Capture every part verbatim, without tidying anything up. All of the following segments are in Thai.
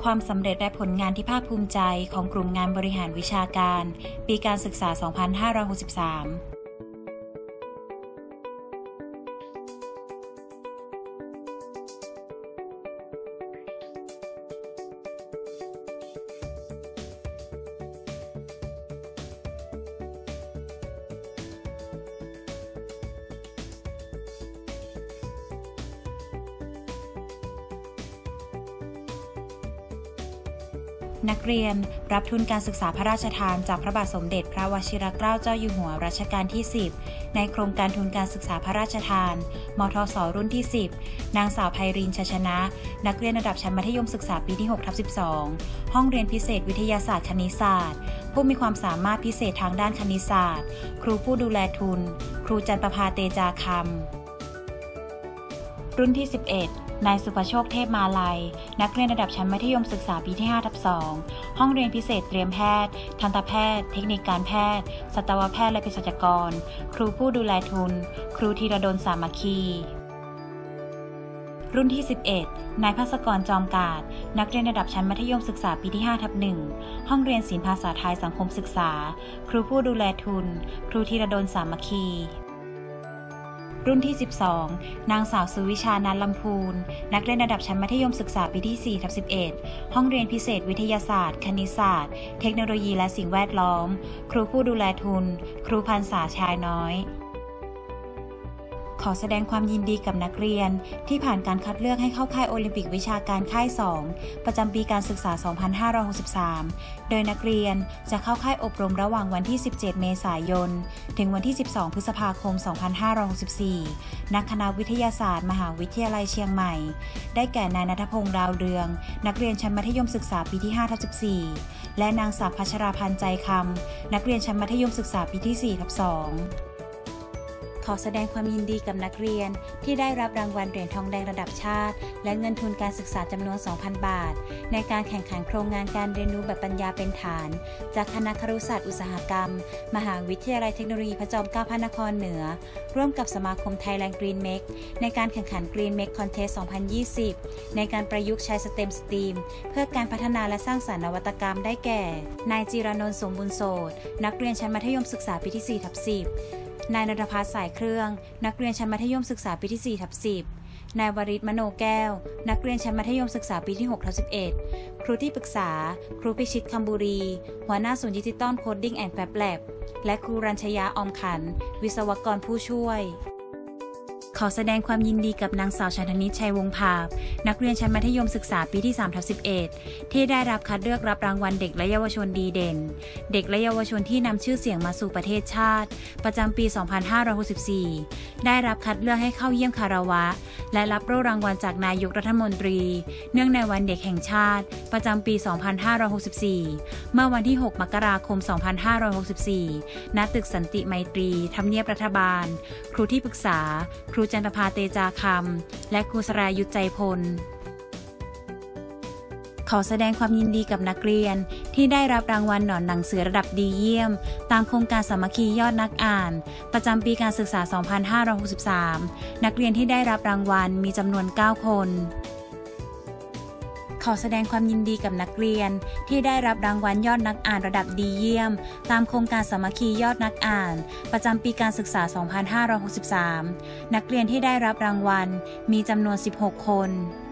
ความสำเร็จและผลงานที่ภาคภูมิใจของกลุ่มงานบริหารวิชาการปีการศึกษา สองพันห้าร้อยหกสิบสามนักเรียนรับทุนการศึกษาพระราชทานจากพระบาทสมเด็จพระวชิรเกล้าเจ้าอยู่หัวรัชกาลที่ สิบ ในโครงการทุนการศึกษาพระราชทานมทศ.รุ่นที่ สิบ นางสาวไพริน ชัยชนะนักเรียนระดับชั้นมัธยมศึกษาปีที่ หกทับสิบสอง ห้องเรียนพิเศษวิทยาศาสตร์คณิตศาสตร์ผู้มีความสามารถพิเศษทางด้านคณิตศาสตร์ครูผู้ดูแลทุนครูจันประภาเตจาคำรุ่นที่ สิบเอ็ดนายสุภโชคเทพมาลัยนักเรียนระดับชั้นมัธยมศึกษาปีที่ ห้าทับสอง ห้องเรียนพิเศษเตรียมแพทย์ทันตแพทย์เทคนิคการแพทย์สัตวแพทย์และเภสัชกรครูผู้ดูแลทุนครูธีรดลสามัคคีรุ่นที่ สิบเอ็ดนายภาสกรจอมกาดนักเรียนระดับชั้นมัธยมศึกษาปีที่ ห้าทับหนึ่ง ห้องเรียนศิลปภาษาไทยสังคมศึกษาครูผู้ดูแลทุนครูธีรดลสามัคคีรุ่นที่ สิบสอง นางสาวสุวิชานันท์ลำพูนนักเรียนระดับชั้นมัธยมศึกษาปีที่ สี่ทับสิบเอ็ด ห้องเรียนพิเศษวิทยาศาสตร์คณิตศาสตร์เทคโนโลยีและสิ่งแวดล้อมครูผู้ดูแลทุนครูพันษาชายน้อยขอแสดงความยินดีกับนักเรียนที่ผ่านการคัดเลือกให้เข้าค่ายโอลิมปิกวิชาการค่าย สอง ประจำปีการศึกษา สองพันห้าร้อยหกสิบสาม โดยนักเรียนจะเข้าค่ายอบรมระหว่างวันที่ สิบเจ็ด เมษายน ถึงวันที่ สิบสอง พฤษภาคม สองพันห้าร้อยหกสิบสี่ ณ คณะวิทยาศาสตร์มหาวิทยาลัยเชียงใหม่ได้แก่นายณัฐพงษ์ดาวเรืองนักเรียนชั้นมัธยมศึกษาปีที่ ห้าทับสิบสี่ และนางสาวพัชราพันธ์ใจคำนักเรียนชั้นมัธยมศึกษาปีที่ สี่ทับสองขอแสดงความยินดีกับนักเรียนที่ได้รับรางวัลเหรียญทองแดงระดับชาติและเงินทุนการศึกษาจำนวน สองพัน บาทในการแข่งขันโครงงานการเรียนรู้แบบปัญญาเป็นฐานจากคณะครุศาสตร์อุตสาหกรรมมหาวิทยาลัยเทคโนโลยีพระจอมเกล้าพระนครเหนือร่วมกับสมาคมไทยแลนด์กรีนเมคในการแข่งขันกรีนเมคคอนเทสต์ สองพันยี่สิบ ในการประยุกต์ใช้สเต็มสตรีมเพื่อการพัฒนาและสร้างสรรค์นวัตกรรมได้แก่นายจิรานนท์สมบุญโสดนักเรียนชั้นมัธยมศึกษาปีที่ สี่ทับสิบนายณัฐภัสสายเครื่องนักเรียนชั้นมัธยมศึกษาปีที่ สี่ทับสิบ นายวริศมโนแก้วนักเรียนชั้นมัธยมศึกษาปีที่ หกทับสิบเอ็ด ครูที่ปรึกษาครูพิชิตคำบุรีหัวหน้าศูนย์ดิจิตอลโคดดิ้งแอนด์แฟบแลบและครูรัญชยาออมขันวิศวกรผู้ช่วยขอแสดงความยินดีกับนางสาวชันธนิชชัยวงศ์ภาพนักเรียนชั้นมัธยมศึกษาปีที่ สามทับสิบเอ็ด ที่ได้รับคัดเลือกรับรางวัลเด็กและเยาวชนดีเด่นเด็กและเยาวชนที่นำชื่อเสียงมาสู่ประเทศชาติประจำปี สองพันห้าร้อยหกสิบสี่ ได้รับคัดเลือกให้เข้าเยี่ยมคารวะและรับโล่รางวัลจากนายกรัฐมนตรีเนื่องในวันเด็กแห่งชาติประจำปี สองพันห้าร้อยหกสิบสี่ เมื่อวันที่ หก มกราคม สองพันห้าร้อยหกสิบสี่ ณ ตึกสันติไมตรีทำเนียบรัฐบาลครูที่ปรึกษาครูจันทภาเตจาคำและครูสรายุทธใจพลขอแสดงความยินดีกับนักเรียนที่ได้รับรางวัลหนอนหนังสือระดับดีเยี่ยมตามโครงการสามัคคียอดนักอ่านประจำปีการศึกษา สองพันห้าร้อยหกสิบสาม นักเรียนที่ได้รับรางวัลมีจำนวน เก้า คนขอแสดงความยินดีกับนักเรียนที่ได้รับรางวัลยอดนักอ่านระดับดีเยี่ยมตามโครงการสามัคคียอดนักอ่านประจำปีการศึกษา สองพันห้าร้อยหกสิบสาม นักเรียนที่ได้รับรางวัลมีจำนวน สิบหก คน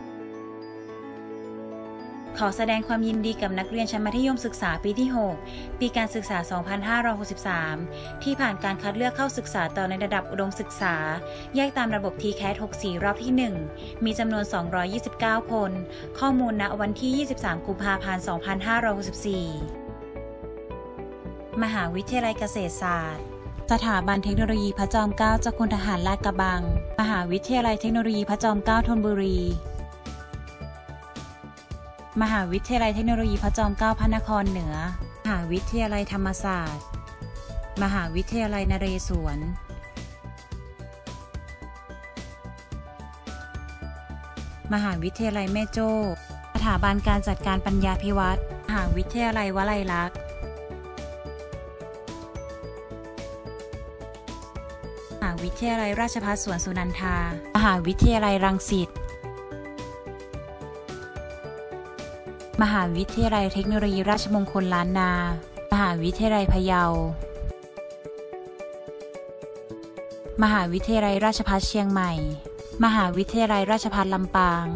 ขอแสดงความยินดีกับนักเรียนชั้นมัธยมศึกษาปีที่ หก ปีการศึกษา สองพันห้าร้อยหกสิบสาม ที่ผ่านการคัดเลือกเข้าศึกษาต่อในระดับอุดมศึกษาแยกตามระบบ ที แคท หกสิบสี่ รอบที่ หนึ่ง มีจำนวน สองร้อยยี่สิบเก้า คน ข้อมูลณวันที่ ยี่สิบสาม กุมภาพันธ์ สองพันห้าร้อยหกสิบสี่ มหาวิทยาลัยเกษตรศาสตร์สถาบันเทคโนโลยีพระจอมเกล้าเจ้าคุณทหารลาดกระบังมหาวิทยาลัยเทคโนโลยีพระจอมเกล้าธนบุรีมหาวิทยาลัยเทคโนโลยีพระจอมเกล้าพระนครเหนือมหาวิทยาลัยธรรมศาสตร์มหาวิทยาลัยนเรศวรมหาวิทยาลัยแม่โจ้สถาบันการจัดการปัญญาภิวัฒน์มหาวิทยาลัยวลัยลักษณ์มหาวิทยาลัยราชภัฏสวนสุนันทามหาวิทยาลัยรังสิตมหาวิทยาลัยเทคโนโลยีราชมงคลล้านนามหาวิทยาลัยพะเยามหาวิทยาลัยราชภัฏเชียงใหม่มหาวิทยาลัยราชภัฏลำปาง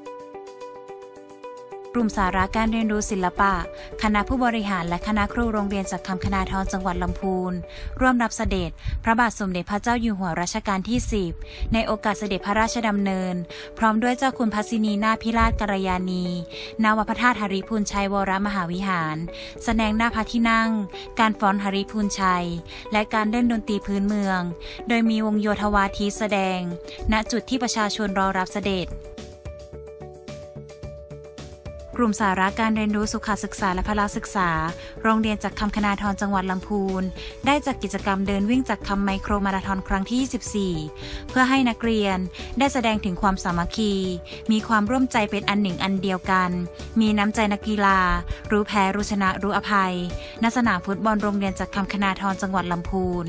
กลุ่มสาระการเรียนรู้ศิลปะคณะผู้บริหารและคณะครูโรงเรียนจากคำคณาธรจังหวัดลำพูนร่วมรับเสด็จพระบาทสมเด็จพระเจ้าอยู่หัวรัชกาลที่สิบในโอกาสเสด็จพระราชดำเนินพร้อมด้วยเจ้าคุณพัสสินีนาถพิราชกัลยาณีณวัดพระธาตุหฤพูนชัยวรมหาวิหารแสดงหน้าพระที่นั่งการฟ้อนหฤพูนชัยและการเล่นดนตรีพื้นเมืองโดยมีวงโยธวาทิแสดงณจุดที่ประชาชนรอรับเสด็จกลุ่มสาระการเรียนรู้สุขศึกษาและพละศึกษาโรงเรียนจากคำคณาธรจังหวัดลำพูนได้จัดกิจกรรมเดินวิ่งจากคำไมโครมาราธอนครั้งที่ยี่สิบสี่เพื่อให้นักเรียนได้แสดงถึงความสามัคคีมีความร่วมใจเป็นอันหนึ่งอันเดียวกันมีน้ำใจนักกีฬารู้แพ้รู้ชนะรู้อภัยณสนามฟุตบอลโรงเรียนจากคำคณาธรจังหวัดลำพูน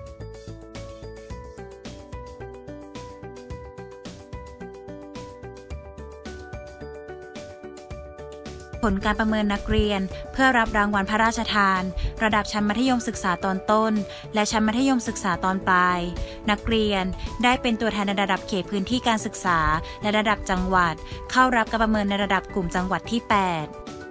ผลการประเมินนักเรียนเพื่อรับรางวัลพระราชทานระดับชั้นมัธยมศึกษาตอนต้นและชั้นมัธยมศึกษาตอนปลายนักเรียนได้เป็นตัวแทนในระดับเขตพื้นที่การศึกษาและระดับจังหวัดเข้ารับการประเมินในระดับกลุ่มจังหวัดที่แปด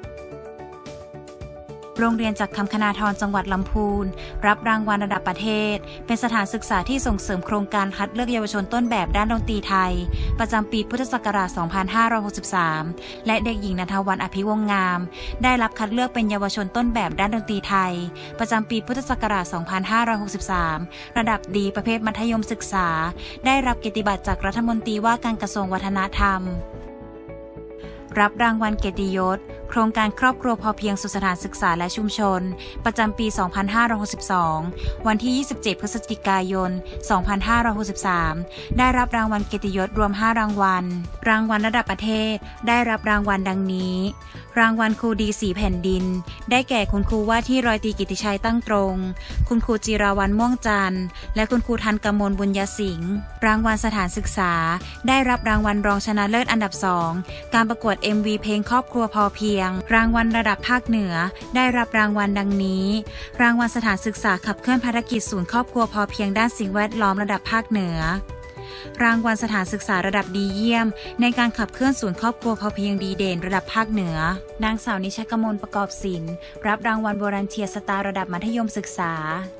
โรงเรียนจากคำคณาธรจังหวัดลำพูนรับรางวัลระดับประเทศเป็นสถานศึกษาที่ส่งเสริมโครงการคัดเลือกเยาวชนต้นแบบด้านดนตรีไทยประจำปีพุทธศักราช สองพันห้าร้อยหกสิบสาม และเด็กหญิงณัฐวรรณ อภิวงศ์งามได้รับคัดเลือกเป็นเยาวชนต้นแบบด้านดนตรีไทยประจำปีพุทธศักราช สองพันห้าร้อยหกสิบสาม ระดับดีประเภทมัธยมศึกษาได้รับเกียรติบัตรจากรัฐมนตรีว่าการกระทรวงวัฒนธรรมรับรางวัลเกียรติยศโครงการครอบครัวพอเพียงสู่สถานศึกษาและชุมชนประจำปี สองพันห้าร้อยหกสิบสอง วันที่ ยี่สิบเจ็ด พฤศจิกายน สองพันห้าร้อยหกสิบสาม ได้รับรางวัลเกียรติยศรวม ห้า รางวัลรางวัลระดับประเทศได้รับรางวัลดังนี้รางวัลครูดีสีแผ่นดินได้แก่คุณครูว่าที่ร้อยตรีกิตติชัยตั้งตรงคุณครูจิราวัลย์ม่วงจันทร์และคุณครูทันกมลบุญยสิงห์รางวัลสถานศึกษาได้รับรางวัลรองชนะเลิศอันดับสองการประกวด เอ็ม วี เพลงครอบครัวพอเพียงรางวัลระดับภาคเหนือได้รับรางวัลดังนี้รางวัลสถานศึกษาขับเคลื่อนภารกิจศูนย์ครอบครัวพอเพียงด้านสิ่งแวดล้อมระดับภาคเหนือรางวัลสถานศึกษาระดับดีเยี่ยมในการขับเคลื่อนศูนย์ครอบครัวพอเพียงดีเด่นระดับภาคเหนือนางสาวนิชกมลประกอบศิลป์รับรางวัลวอลันเทียร์สตาร์ระดับมัธยมศึกษา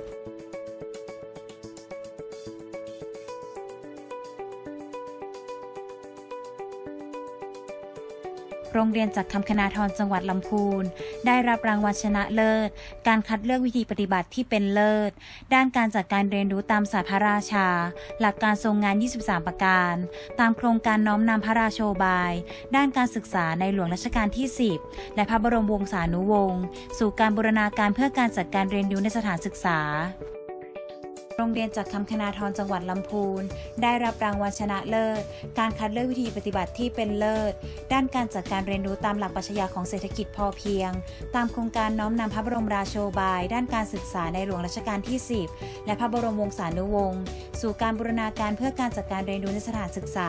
โรงเรียนจากคำคณาธรจังหวัดลำพูนได้รับรางวัลชนะเลิศการคัดเลือกวิธีปฏิบัติที่เป็นเลิศด้านการจัดการเรียนรู้ตามศาสตร์พระราชาหลักการทรงงานยี่สิบสามประการตามโครงการน้อมนำพระราโชบายด้านการศึกษาในหลวงรัชกาลที่สิบและพระบรมวงศานุวงศ์สู่การบูรณาการเพื่อการจัดการเรียนรู้ในสถานศึกษาโรงเรียนจากคำคณาธรจังหวัดลำพูนได้รับรางวัลชนะเลิศการคัดเลือกวิธีปฏิบัติที่เป็นเลิศด้านการจัดการเรียนรู้ตามหลักปรัชญาของเศรษฐกิจพอเพียงตามโครงการน้อมนำพระบรมราโชบายด้านการศึกษาในหลวงรัชกาลที่สิบและพระบรมวงศานุวงศ์สู่การบูรณาการเพื่อการจัดการเรียนรู้ในสถานศึกษา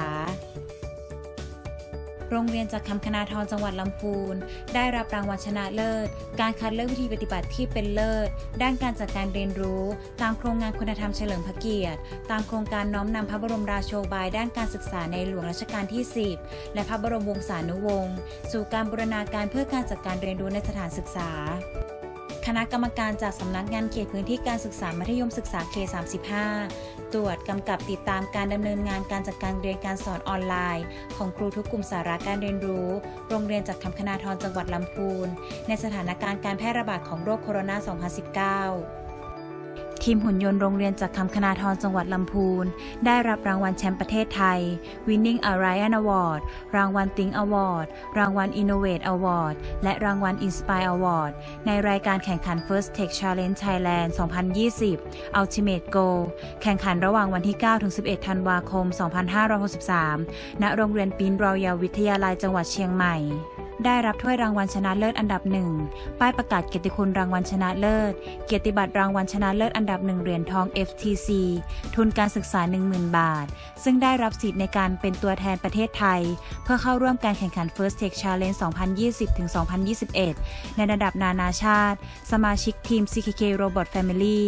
โรงเรียนจากคำคณาธรจังหวัดลำพูนได้รับรางวัลชนะเลิศการคัดเลือกวิธีปฏิบัติที่เป็นเลิศด้านการจัดการเรียนรู้ตามโครงงานคุณธรรมเฉลิมพระเกียรติตามโครงการน้อมนำพระบรมราโชบายด้านการศึกษาในหลวงรัชกาลที่สิบและพระบรมวงศานุวงศ์สู่การบูรณาการเพื่อการจัดการเรียนรู้ในสถานศึกษาคณะกรรมการจากสำนักงานเขตพื้นที่การศึกษามัธยมศึกษาเขตสามสิบห้าตรวจกำกับติดตามการดำเนินงานการจัดการเรียนการสอนออนไลน์ของครูทุกกลุ่มสาระการเรียนรู้โรงเรียนจากคำคณาธรจังหวัดลำพูนในสถานการณ์การแพร่ระบาดของโรคโคโรนา สองพันสิบเก้าทีมหุ่นยนต์โรงเรียนจากคำคณาธรจังหวัดลำพูนได้รับรางวัลแชมป์ประเทศไทย Winning Alliance Award รางวัล Think Award รางวัล Innovate Award และรางวัล Inspire Award ในรายการแข่งขัน First Tech Challenge Thailand สองพันยี่สิบ Ultimate Goal แข่งขันระหว่างวันที่ เก้าถึงสิบเอ็ด ธันวาคม สองพันห้าร้อยหกสิบสาม ณ โรงเรียนปินรอยัลวิทยาลัยจังหวัดเชียงใหม่ได้รับถ้วยรางวัลชนะเลิศอันดับหนึ่งป้ายประกาศเกียรติคุณรางวัลชนะเลิศเกียรติบัตรรางวัลชนะเลิศอันดับหนึ่งเหรียญทอง เอฟ ที ซี ทุนการศึกษา หนึ่งหมื่น บาทซึ่งได้รับสิทธิ์ในการเป็นตัวแทนประเทศไทยเพื่อเข้าร่วมการแข่งขัน First Tech Challenge สองพันยี่สิบถึงสองพันยี่สิบเอ็ด ในระดับนานาชาติสมาชิกทีม ซี เค เค Robot Family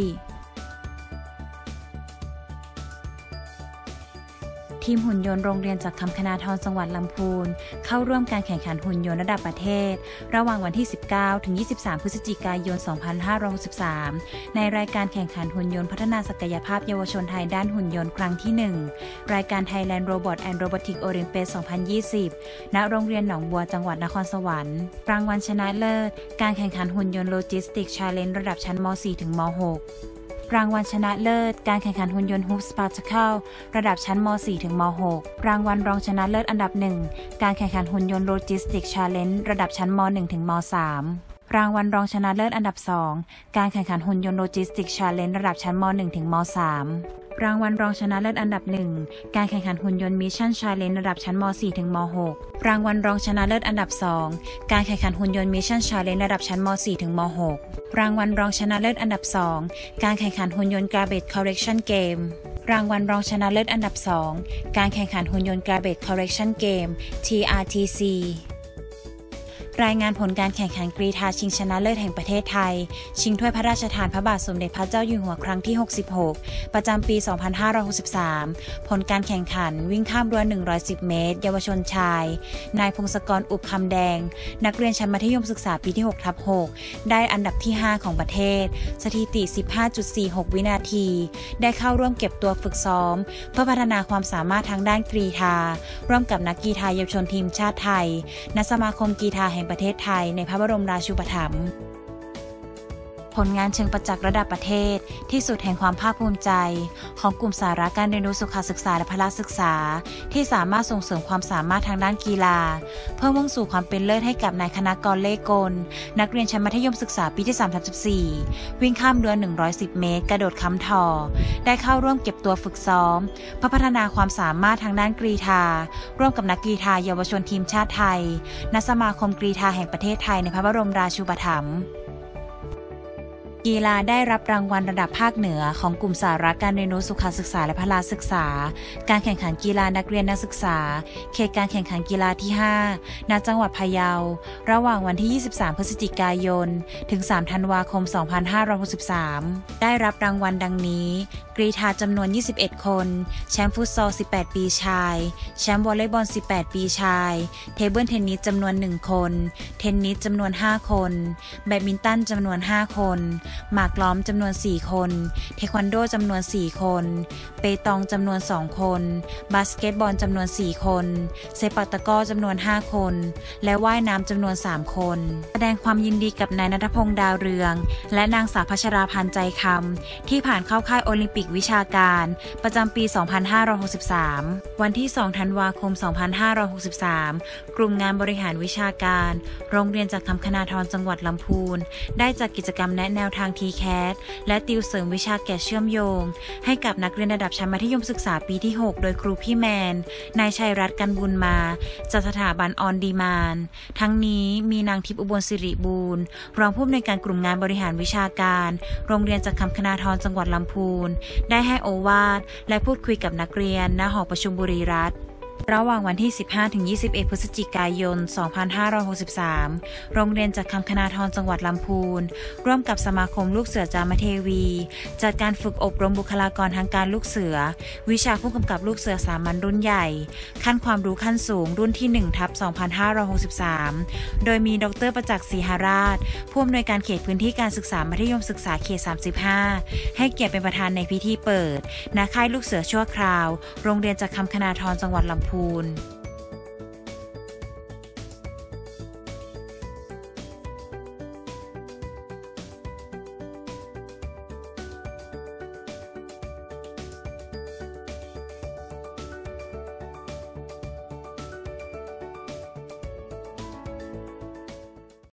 ทีมหุ่นยนต์โรงเรียนจากคำคณาธรจังหวัดลำพูนเข้าร่วมการแข่งขันหุ่นยนต์ระดับประเทศระหว่างวันที่ สิบเก้าถึงยี่สิบสาม พฤศจิกายน สองพันห้าร้อยหกสิบสาม ในรายการแข่งขันหุ่นยนต์พัฒนาศักยภาพเยาวชนไทยด้านหุ่นยนต์ครั้งที่ หนึ่ง รายการ Thailand Robot and Robotics Olympiad สองพันยี่สิบ ณ โรงเรียนหนองบัวจังหวัดนครสวรรค์รางวัลชนะเลิศการแข่งขันหุ่นยนต์ Logistics Challenge ระดับชั้นม สี่ ถึงม หกรางวัลชนะเลิศการแข่งขันหุ่นยนต์ Hoop Sparkle ระดับชั้นม สี่ ถึงม หกรางวัลรองชนะเลิศอันดับหนึ่งการแข่งขันหุ่นยนต์ Logistics Challenge ระดับชั้นม หนึ่ง ถึงม สาม รางวัลรองชนะเลิศอันดับสองการแข่งขันหุ่นยนต์ Logistics Challenge ระดับชั้นม หนึ่ง ถึงม สามรางวัลรองชนะเลิศอันดับหนึ่งการแข่งขันหุ่นยนต์ Mission Challenge ระดับชั้นม สี่ ถึงม หกรางวัลรองชนะเลิศอันดับสองการแข่งขันหุ่นยนต์ Mission Challenge ระดับชั้นม สี่ ถึงม หกรางวัลรองชนะเลิศอันดับสองการแข่งขันหุ่นยนต์ Garbage Collection Game รางวัลรองชนะเลิศอันดับสองการแข่งขันหุ่นยนต์ Garbage Collection Game ที อาร์ ที ซี รายงานผลการแข่งขันกรีฑาชิงชนะเลิศแห่งประเทศไทยชิงถ้วยพระราชทานพระบาทสมเด็จพระเจ้าอยู่หัวครั้งที่ หกสิบหก ประจำปี สองพันห้าร้อยหกสิบสาม ผลการแข่งขันวิ่งข้ามรั้ว หนึ่งร้อยสิบ เมตร เยาวชนชายนายพงศกร อุบคำแดงนักเรียนชั้นมัธยมศึกษาปีที่ หกทับหก ได้อันดับที่ ห้า ของประเทศสถิติ สิบห้าจุดสี่หก วินาทีได้เข้าร่วมเก็บตัวฝึกซ้อมเพื่อพัฒนาความสามารถทางด้านกรีฑาร่วมกับนักกีฬาเยาวชนทีมชาติไทยณสมาคมกีฬาแห่งประเทศไทยในพระบรมราชูปถัมภ์ผลงานเชิงประจักษ์ระดับประเทศที่สุดแห่งความภาคภูมิใจของกลุ่มสาระการเรียนรู้สุขศึกษาและพละศึกษาที่สามารถส่งเสริมความสามารถทางด้านกีฬาเพื่อมุ่งสู่ความเป็นเลิศให้กับนายคณกรเล่กลนักเรียนชั้นมัธยมศึกษาปีที่ สามทับสิบสี่ วิ่งข้ามรั้ว หนึ่งร้อยสิบ เมตรกระโดดค้ำทอได้เข้าร่วมเก็บตัวฝึกซ้อมเพื่อพัฒนาความสามารถทางด้านกรีฑาร่วมกับนักกรีฑาเยาวชนทีมชาติไทยณสมาคมกรีฑาแห่งประเทศไทยในพระบรมราชูปถัมภ์กีฬาได้รับรางวัลระดับภาคเหนือของกลุ่มสาระการเรียนรู้สุขศึกษาและพละศึกษาการแข่งขันกีฬานักเรียนนักศึกษาเขตการแข่งขันกีฬาที่ ห้า ณ จังหวัดพะเยาระหว่างวันที่ ยี่สิบสาม พฤศจิกายน ถึง สาม ธันวาคม สองพันห้าร้อยหกสิบสาม ได้รับรางวัลดังนี้กรีฑาจำนวน ยี่สิบเอ็ด คนแชมป์ฟุตซอล สิบแปด ปีชายแชมป์วอลเลย์บอล สิบแปด ปีชายเทเบิลเทนนิสจำนวน หนึ่ง คนเทนนิสจำนวน ห้า คนแบดมินตันจำนวน ห้า คนหมากล้อมจำนวน สี่ คนเทควันโดจำนวน สี่ คนเปตองจำนวน สอง คนบาสเกตบอลจำนวน สี่ คนเซปักตะกร้อจำนวน ห้า คนและว่ายน้ำจำนวน สาม คนแสดงความยินดีกับนายณัฐพงษ์ดาวเรืองและนางสาวพัชราพันธ์ใจคำที่ผ่านเข้าค่ายโอลิมปิกวิชาการประจำปี สองพันห้าร้อยหกสิบสาม วันที่ สอง ธันวาคม สองพันห้าร้อยหกสิบสาม กลุ่มงานบริหารวิชาการโรงเรียนจากคำคณาธรจังหวัดลำพูนได้จัดกิจกรรมแนะแนวทาง ที แคท และติวเสริมวิชาแกะเชื่อมโยงให้กับนักเรียนระดับชั้นมัธยมศึกษาปีที่ หกโดยครูพี่แมนนายชัยรัตน์กันบุญมาจากสถาบันออนดีมานด์ทั้งนี้มีนางทิพย์อุบลสิริบูรณ์รองผู้อำนวยการกลุ่มงานบริหารวิชาการโรงเรียนจากคำคณาธรจังหวัดลำพูนได้ให้โอวาทและพูดคุยกับนักเรียนณหอประชุมบุรีรัตน์ ระหว่างวันที่ สิบห้าถึงยี่สิบเอ็ด พฤศจิกายน สองพันห้าร้อยหกสิบสาม โรงเรียนจากคำคณาธรจังหวัดลำพูนร่วมกับสมาคมลูกเสือจามเทวีจัดการฝึกอบรมบุคลากรทางการลูกเสือวิชาผู้กำกับลูกเสือสามัญรุ่นใหญ่ขั้นความรู้ขั้นสูงรุ่นที่ หนึ่งทับสองพันห้าร้อยหกสิบสาม โดยมีดร.ประจักษ์ศรีหราชผู้อำนวยการเขตพื้นที่การศึกษามัธยมศึกษาเขต สามสิบห้า ให้เกียรติเป็นประธานในพิธีเปิดณค่ายลูกเสือชั่วคราวโรงเรียนจากคำคณาธรจังหวัดลำพูน